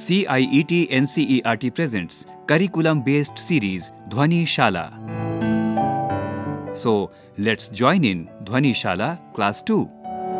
CIET NCERT presents curriculum-based series Dhwani Shala. So, let's join in Dhwani Shala Class 2.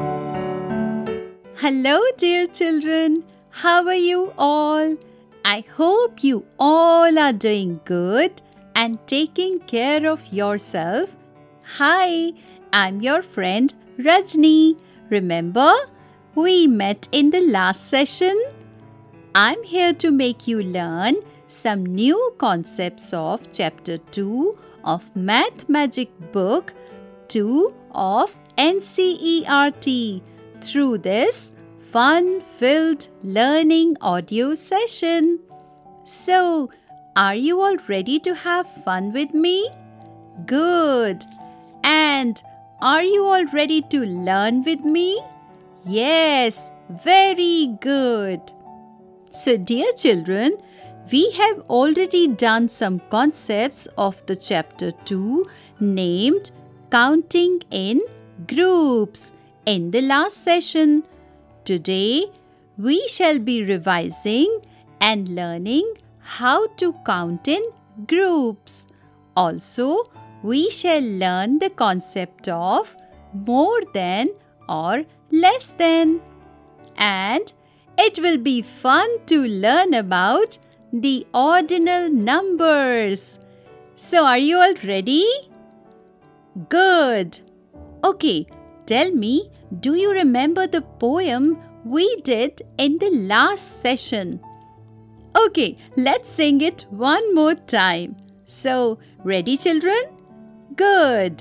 Hello dear children, how are you all? I hope you all are doing good and taking care of yourself. Hi, I'm your friend Rajni. Remember, we met in the last session? I'm here to make you learn some new concepts of Chapter 2 of Math Magic Book 2 of NCERT through this fun-filled learning audio session. So, are you all ready to have fun with me? Good! And are you all ready to learn with me? Yes, very good! So, dear children, we have already done some concepts of the Chapter 2 named Counting in Groups in the last session. Today, we shall be revising and learning how to count in groups. Also, we shall learn the concept of more than or less than. And it will be fun to learn about the ordinal numbers. So, are you all ready? Good. Okay, tell me, do you remember the poem we did in the last session? Okay, let's sing it one more time. So, ready children? Good.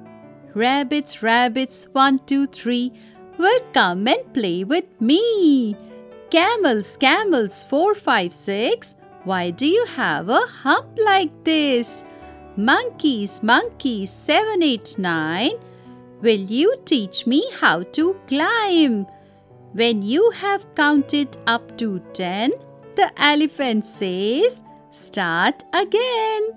Rabbits, rabbits, 1, 2, 3 will come and play with me. Camels, camels, 4, 5, 6. Why do you have a hump like this? Monkeys, monkeys, 7, 8, 9. Will you teach me how to climb? When you have counted up to 10, the elephant says, start again.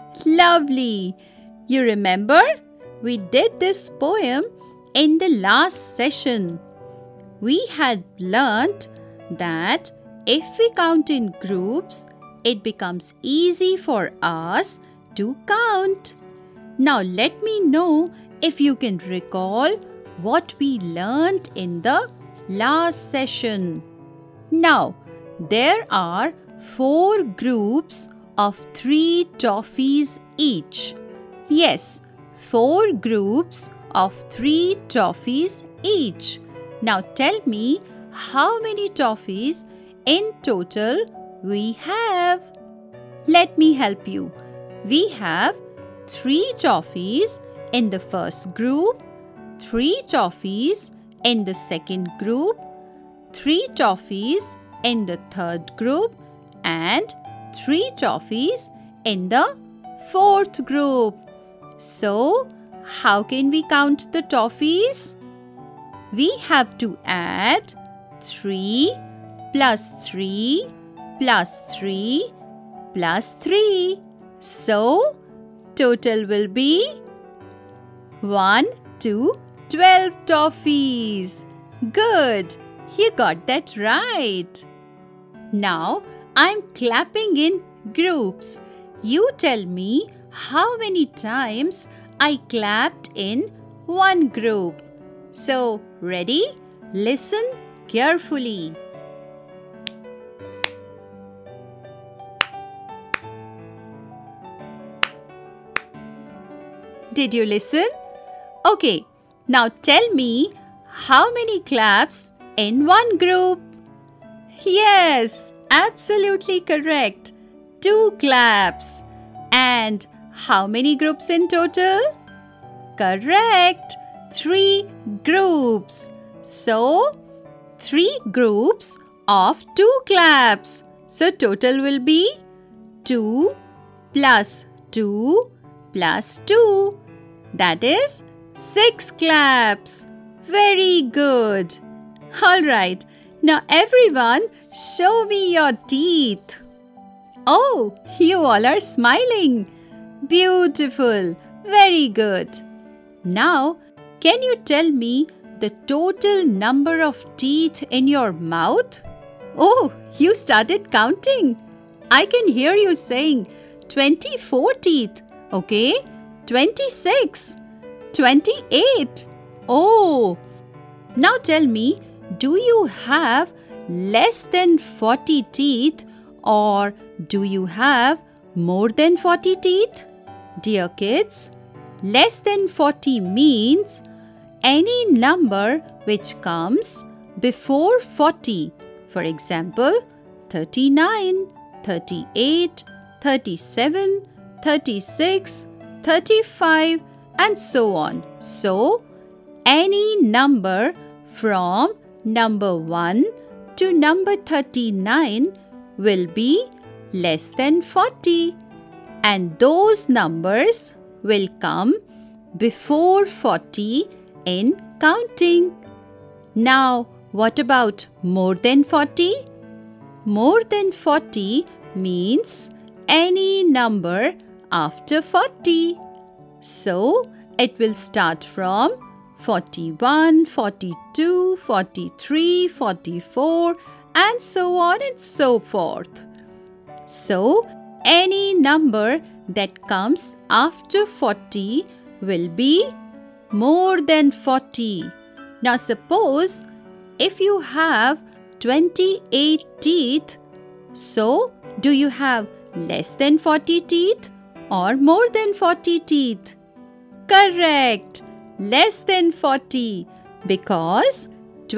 Lovely! You remember? We did this poem in the last session. We had learnt that if we count in groups, it becomes easy for us to count. Now let me know if you can recall what we learnt in the last session. Now, there are 4 groups of 3 toffees each. Yes, 4 groups of 3 toffees each. Now tell me how many toffees in total we have. Let me help you. We have 3 toffees in the first group, 3 toffees in the second group, 3 toffees in the third group, and 3 toffees in the fourth group. So, how can we count the toffees? We have to add 3 plus 3 plus 3 plus 3. So, total will be 1 to 12 toffees. Good! You got that right. Now, I'm clapping in groups. You tell me how many times I clapped in one group. So, ready? Listen carefully. Did you listen? Okay, now tell me how many claps in one group? Yes, absolutely correct. 2 claps. And how many groups in total? Correct. 3 groups. So, 3 groups of 2 claps. So, total will be 2 plus 2 plus 2. That is 6 claps. Very good. Alright, now everyone show me your teeth. Oh, you all are smiling. Beautiful. Very good. Now, can you tell me the total number of teeth in your mouth? Oh, you started counting. I can hear you saying 24 teeth. Okay, 26, 28. Oh, now tell me, do you have less than 40 teeth or do you have more than 40 teeth? Dear kids, less than 40 means any number which comes before 40. For example, 39, 38, 37, 36, 35 and so on. So, any number from number 1 to number 39 will be less than 40 and those numbers will come before 40 in counting. Now, what about more than 40? More than 40 means any number after 40. So, it will start from 41, 42, 43, 44 and so on and so forth. So, any number that comes after 40 will be more than 40. Now suppose if you have 28 teeth, so do you have less than 40 teeth or more than 40 teeth? Correct! Less than 40 because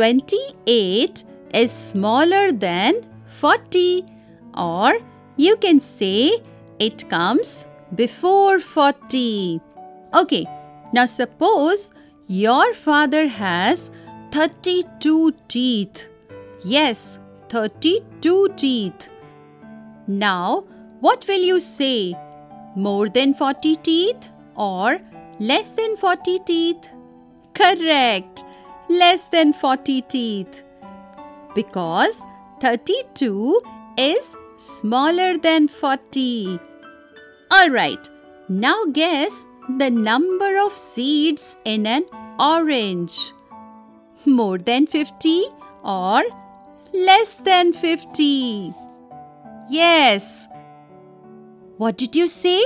28 is smaller than 40 or you can say it comes before 40. Okay, now suppose your father has 32 teeth. Yes, 32 teeth. Now, what will you say? More than 40 teeth or less than 40 teeth? Correct, less than 40 teeth. Because 32 is smaller than 40. Alright, now guess the number of seeds in an orange. More than 50 or less than 50? Yes. What did you say?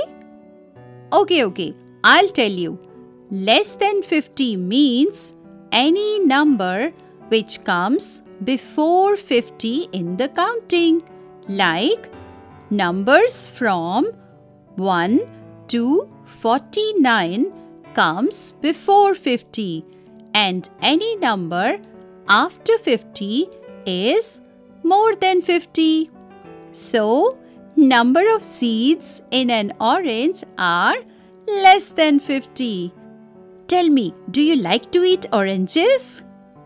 Okay, I'll tell you. Less than 50 means any number which comes before 50 in the counting. Like numbers from 1 to 49 comes before 50 and any number after 50 is more than 50. So, number of seeds in an orange are less than 50. Tell me, do you like to eat oranges?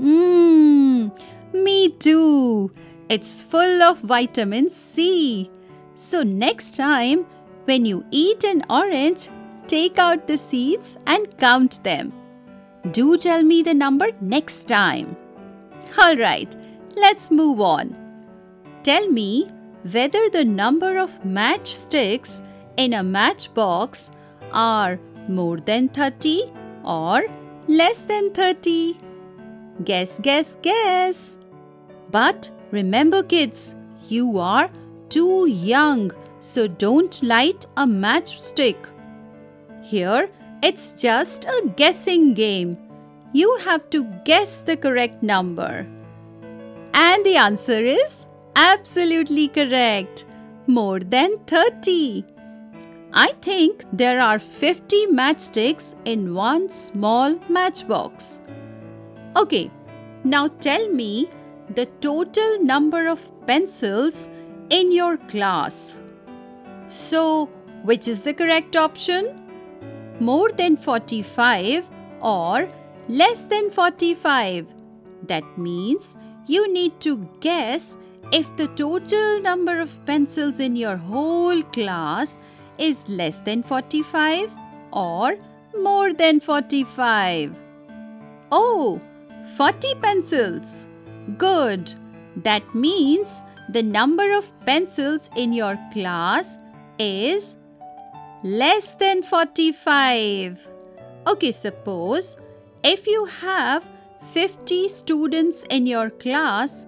Me too. It's full of vitamin C. So next time when you eat an orange, take out the seeds and count them. Do tell me the number next time. Alright, let's move on. Tell me whether the number of matchsticks in a matchbox are more than 30 or less than 30. Guess, guess, guess. But remember kids, you are too young, so don't light a matchstick. Here, it's just a guessing game. You have to guess the correct number. And the answer is absolutely correct. More than 30. I think there are 50 matchsticks in one small matchbox. Okay, now tell me the total number of pencils in your class. So, which is the correct option? More than 45 or less than 45. That means you need to guess if the total number of pencils in your whole class is less than 45 or more than 45. Oh, 40 pencils. Good. That means the number of pencils in your class is less than 45. Okay, suppose if you have 50 students in your class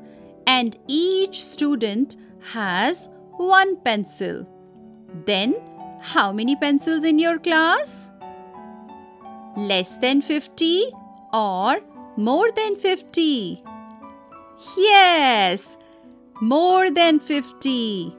and each student has one pencil. Then, how many pencils in your class? Less than 50 or more than 50? Yes, more than 50.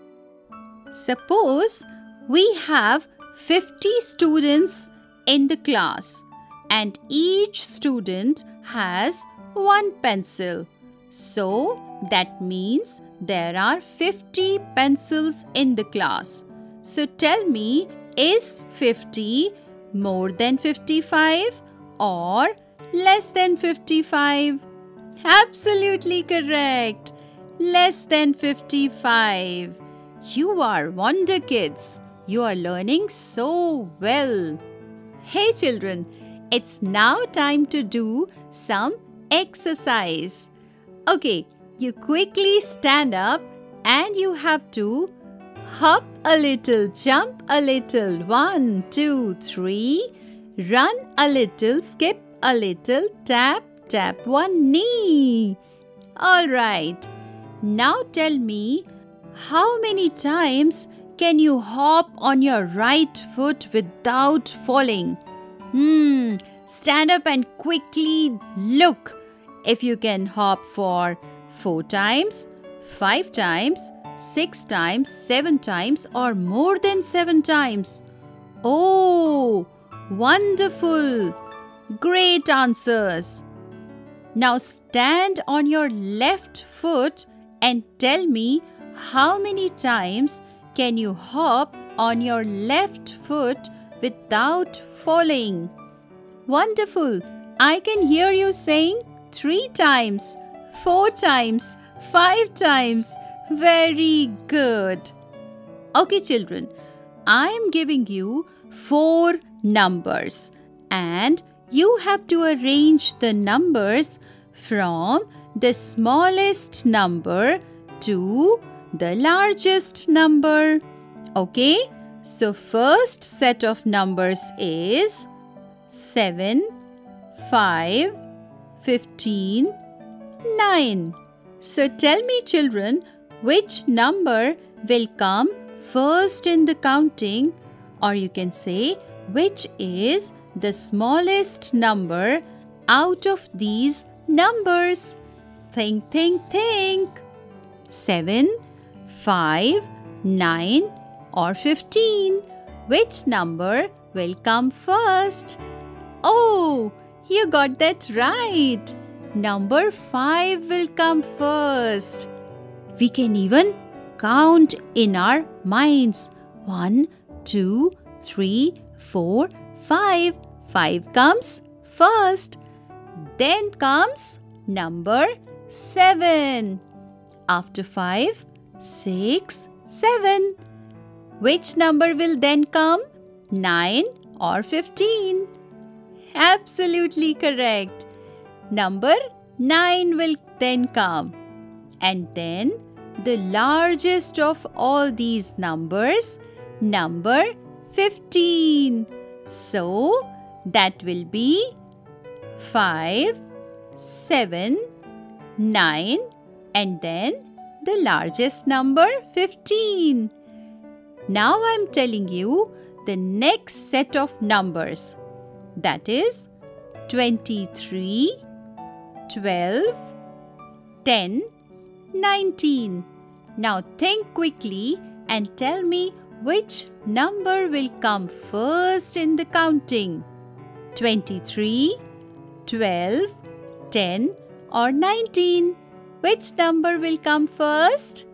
Suppose we have 50 students in the class and each student has one pencil. So that means there are 50 pencils in the class. So tell me, is 50 more than 55 or less than 55? Absolutely correct. Less than 55. You are wonder kids. You are learning so well. Hey children, it's now time to do some exercise. Okay, you quickly stand up and you have to hop a little, jump a little, 1, 2, 3, run a little, skip a little, tap, tap one knee. All right, now tell me, how many times can you hop on your right foot without falling? Stand up and quickly look if you can hop for 4 times, 5 times, 6 times, 7 times or more than 7 times. Oh, wonderful! Great answers. Now stand on your left foot and tell me how many times can you hop on your left foot without falling? Wonderful! I can hear you saying 3 times, 4 times, 5 times. Very good. Okay, children, I am giving you 4 numbers and you have to arrange the numbers from the smallest number to the largest number. Okay, so first set of numbers is 7, 5, 15, 9. So tell me children, which number will come first in the counting, or you can say which is the smallest number out of these numbers. Think, think, think. 7, 5, 9 or 15. Which number will come first? Oh, you got that right. Number 5 will come first. We can even count in our minds. 1, 2, 3, 4, 5. 5 comes first. Then comes number 7. After 5, 6, 7. Which number will then come? 9 or 15? Absolutely correct. Number 9 will then come. And then the largest of all these numbers, number 15. So that will be 5, 7, 9 and then the largest number 15. Now I am telling you the next set of numbers. That is 23, 12, 10, 19. Now think quickly and tell me which number will come first in the counting. 23, 12, 10 or 19. Which number will come first?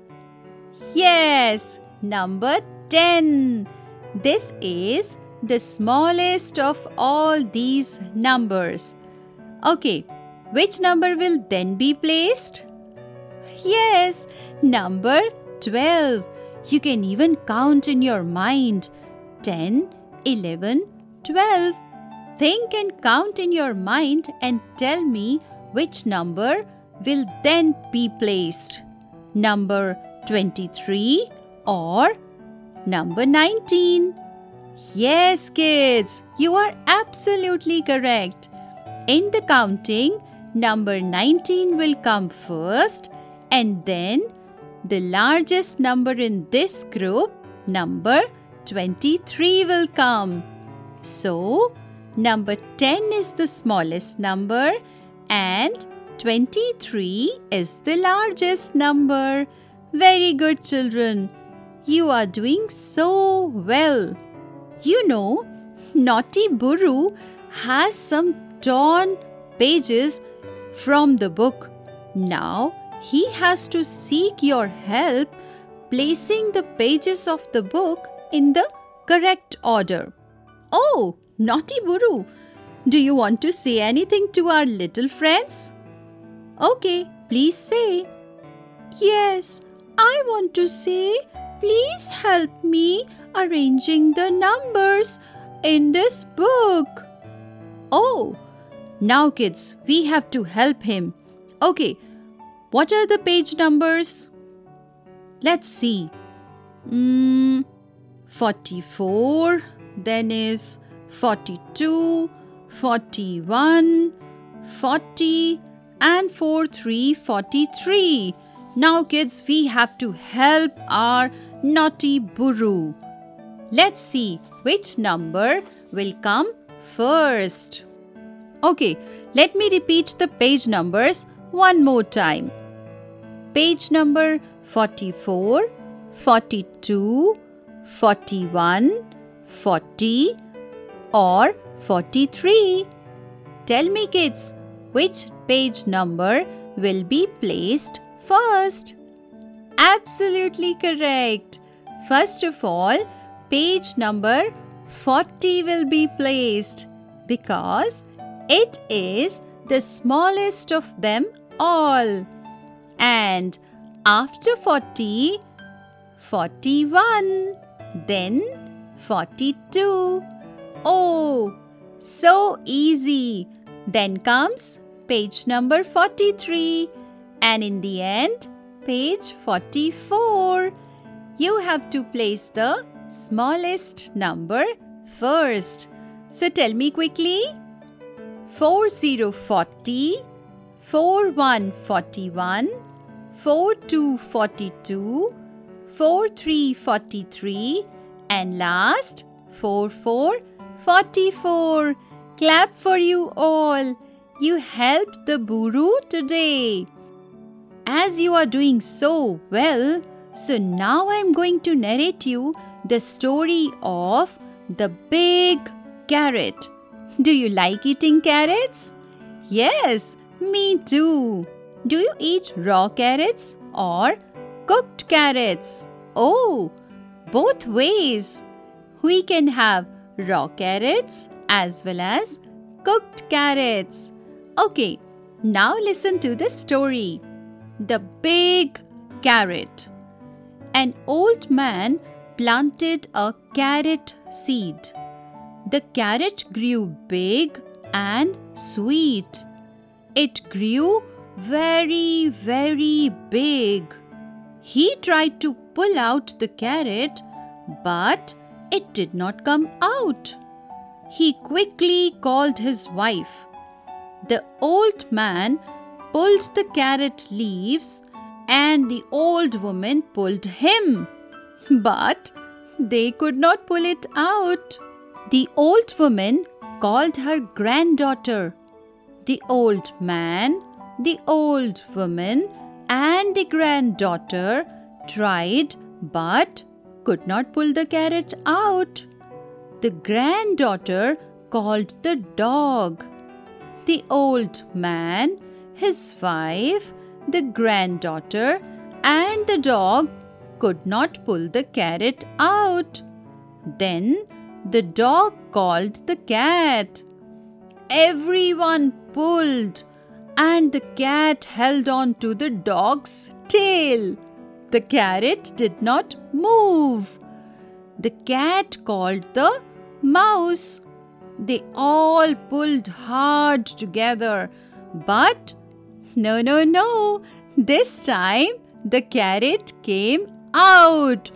Yes, number 10. This is the smallest of all these numbers. Okay, which number will then be placed? Yes, number 12. You can even count in your mind. 10, 11, 12. Think and count in your mind and tell me which number will then be placed. Number 23 or number 19? Yes, kids, you are absolutely correct. In the counting, number 19 will come first And then the largest number in this group, number 23 will come. So, number 10 is the smallest number and 23 is the largest number. Very good, children. You are doing so well. You know, Naughty Buru has some torn pages from the book. Now, he has to seek your help placing the pages of the book in the correct order. Oh, Naughty Buru, do you want to say anything to our little friends? Okay, please say. Yes, I want to say, please help me arranging the numbers in this book. Oh, now kids, we have to help him. Okay, what are the page numbers? Let's see. 44, then is 42, 41, 40 and 4343. Now kids, we have to help our Naughty Buru. Let's see which number will come first. Okay, let me repeat the page numbers one more time. Page number 44, 42, 41, 40 or 43. Tell me kids, which page number will be placed first? Absolutely correct. First of all, page number 40 will be placed because it is the smallest of them all. And after 40, 41, then 42. Oh, so easy. Then comes page number 43 and in the end, page 44. You have to place the smallest number first. So tell me quickly. 4040, 4141, 4242, 4343 and last 4444. Clap for you all. You helped the Buru today. As you are doing so well, so now I am going to narrate you the story of the big carrot. Do you like eating carrots? Yes, me too. Do you eat raw carrots or cooked carrots? Oh, both ways. We can have raw carrots as well as cooked carrots. Okay, now listen to the story. The big carrot. An old man planted a carrot seed. The carrot grew big and sweet. It grew very, very big. He tried to pull out the carrot, but it did not come out. He quickly called his wife. The old man pulled the carrot leaves and the old woman pulled him. But they could not pull it out. The old woman called her granddaughter. The old man, the old woman and the granddaughter tried but could not pull the carrot out. The granddaughter called the dog. The old man, his wife, the granddaughter and the dog could not pull the carrot out. Then the dog called the cat. Everyone pulled and the cat held on to the dog's tail. The carrot did not move. The cat called the mouse. They all pulled hard together, but no. This time the carrot came out.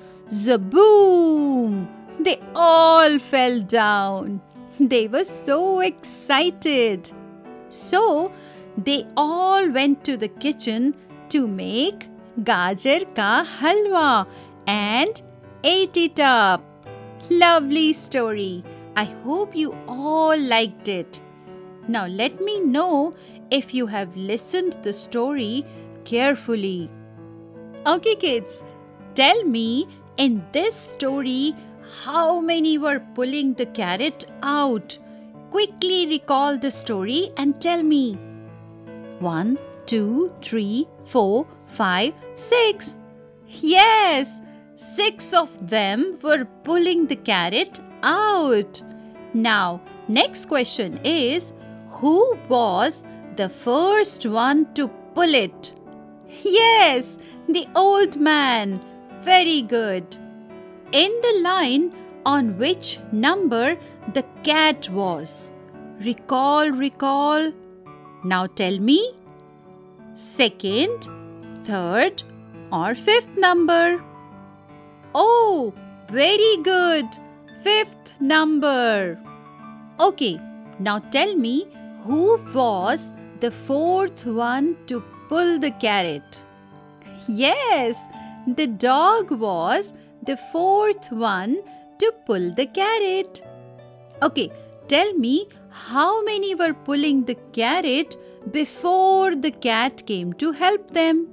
Zaboom! They all fell down. They were so excited. So they all went to the kitchen to make gajar ka halwa and ate it up. Lovely story. I hope you all liked it. Now let me know if you have listened the story carefully. Okay kids, tell me in this story how many were pulling the carrot out? Quickly recall the story and tell me. 1, 2, 3, 4, 5, 6. Yes, 6 of them were pulling the carrot out. Now, next question is, who was the first one to pull it? Yes, the old man. Very good. In the line, on which number the cat was? Recall. Now tell me. Second, third or fifth number? Oh, very good. Fifth number. Okay, now tell me who was the fourth one to pull the carrot? Yes, the dog was the fourth one to pull the carrot. Okay, tell me how many were pulling the carrot before the cat came to help them?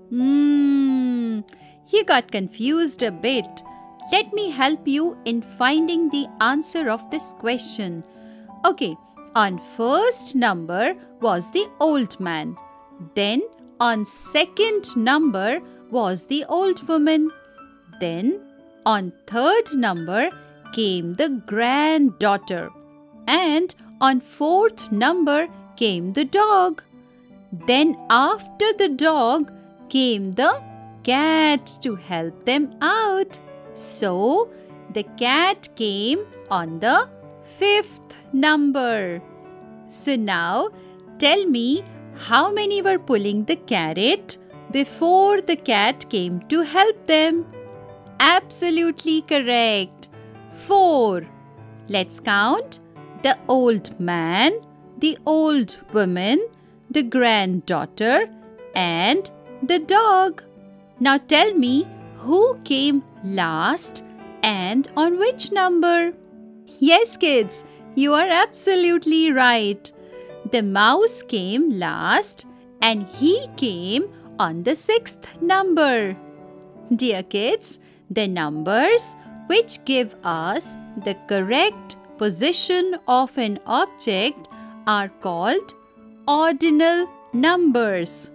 You got confused a bit. Let me help you in finding the answer of this question. Okay, on first number was the old man. Then on second number was the old woman. Then on third number came the granddaughter. And on fourth number came the dog. Then after the dog came the cat to help them out. So the cat came on the fifth number. So now tell me how many were pulling the carrot before the cat came to help them? Absolutely correct. 4. Let's count. The old man, the old woman, the granddaughter and the dog. Now tell me who came last and on which number? Yes kids, you are absolutely right. The mouse came last and he came on the 6th number. Dear kids, the numbers which give us the correct position of an object are called ordinal numbers.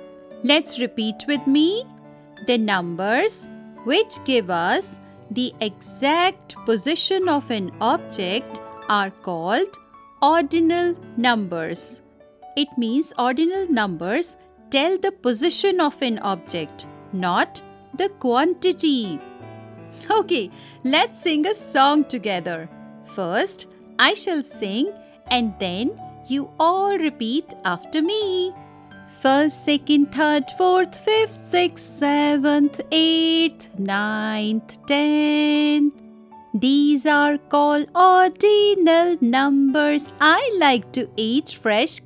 Let's repeat with me. The numbers which give us the exact position of an object are called ordinal numbers. It means ordinal numbers tell the position of an object, not the quantity. Okay, let's sing a song together. First, I shall sing and then you all repeat after me. First, second, third, fourth, fifth, sixth, seventh, eighth, ninth, 10th. These are called ordinal numbers. I like to eat fresh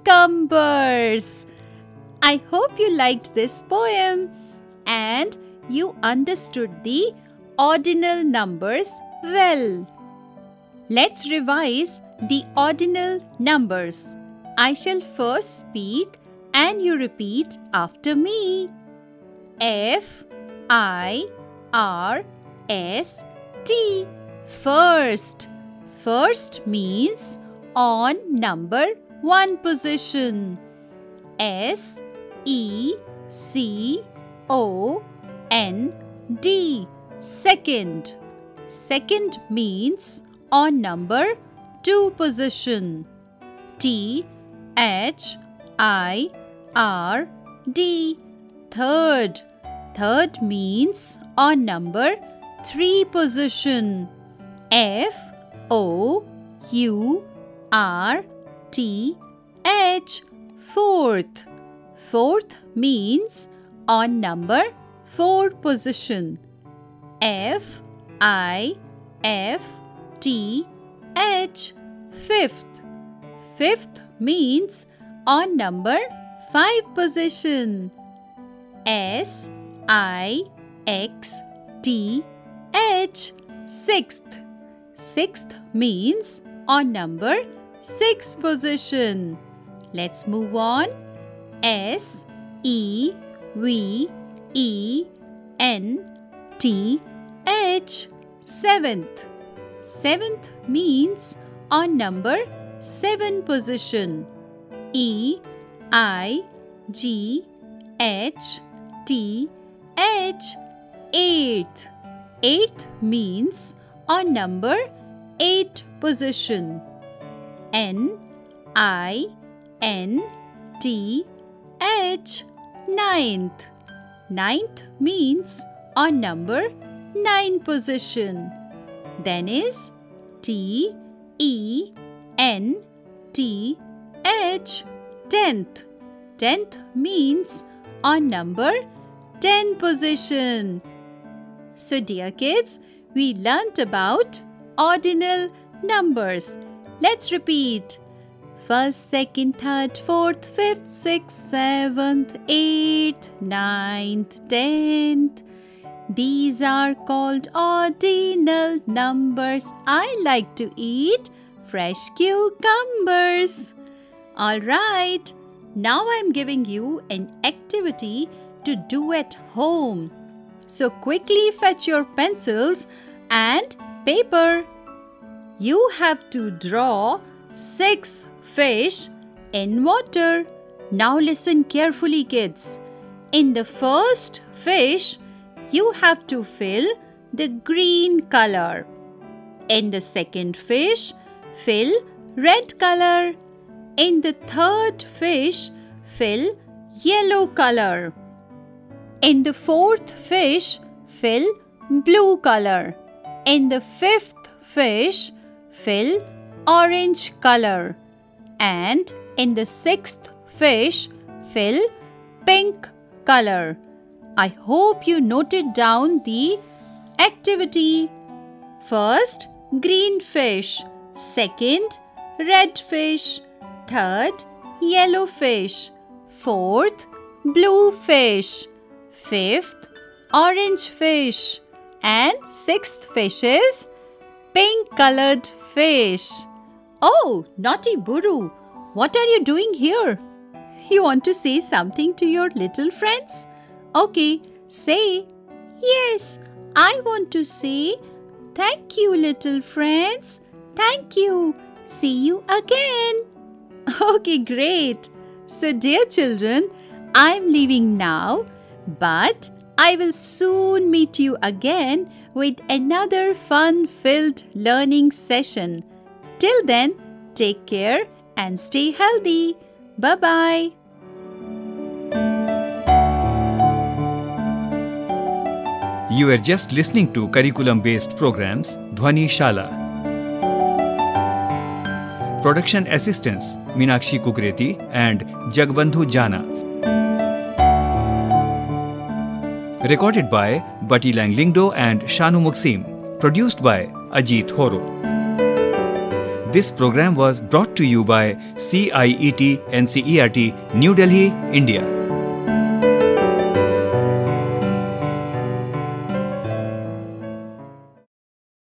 cucumbers. I hope you liked this poem and you understood the ordinal numbers well. Let's revise the ordinal numbers. I shall first speak and you repeat after me. F, I, R, S, T. First. First means on number 1 position. S, E, C, O, N, D. Second. Second means on number 2 position. T, H, I, R, D. Third. Third means on number 3 position. F, O, U, R, T, H. Fourth. Fourth means on number 4 position. F, I, F, T, H. Fifth. Fifth means on number 5 position. S-I-X-T-H. Sixth. Sixth means on number 6 position. Let's move on. S-E-V-E-N-T-H. Seventh. Seventh means on number 7 position. E-I-G-H-T-H. Eighth. Eighth means on number 8 position. N-I-N-T-H. Ninth. Ninth means on number 9 position. Then is T-E-N-T-H. Tenth. Tenth means on number 10 position. So dear kids, we learnt about ordinal numbers. Let's repeat. First, second, third, fourth, fifth, sixth, seventh, eighth, ninth, 10th. These are called ordinal numbers. I like to eat fresh cucumbers. Alright, now I'm giving you an activity to do at home. So quickly fetch your pencils and paper. You have to draw 6 fish in water. Now listen carefully, kids. In the first fish, you have to fill the green color. In the second fish, fill red color. In the third fish, fill yellow color. In the fourth fish, fill blue color. In the fifth fish, fill orange color. And in the sixth fish, fill pink color. I hope you noted down the activity. First, green fish. Second, red fish. Third, yellow fish. Fourth, blue fish. Fifth, orange fish. And sixth fish is pink colored fish. Oh, naughty Buru, what are you doing here? You want to say something to your little friends? Okay, say. Yes, I want to say thank you, little friends. Thank you. See you again. Okay, great. So, dear children, I'm leaving now, but I will soon meet you again with another fun-filled learning session. Till then, take care and stay healthy. Bye-bye. You are just listening to curriculum-based programs Dhwani Shala. Production assistants Meenakshi Kukreti and Jagbandhu Jana. Recorded by Bati Langlingdo and Shanu Muksim. Produced by Ajit Horo. This program was brought to you by CIET NCERT, New Delhi, India.